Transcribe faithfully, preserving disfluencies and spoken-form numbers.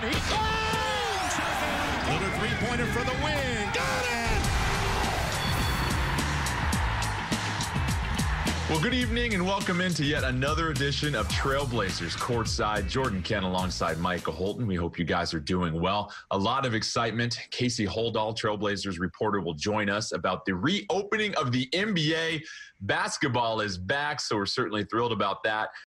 and he oh! Little three-pointer for the win. Got it! Well, good evening and welcome into yet another edition of Trailblazers Courtside. Jordan Kent alongside Michael Holton. We hope you guys are doing well. A lot of excitement. Casey Holdahl, Trailblazers reporter, will join us about the reopening of the N B A. Basketball is back, so we're certainly thrilled about that.